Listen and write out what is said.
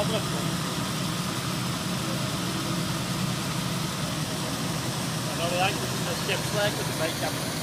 Adressbom. En dan de eindjes in de schip slijken, een beetje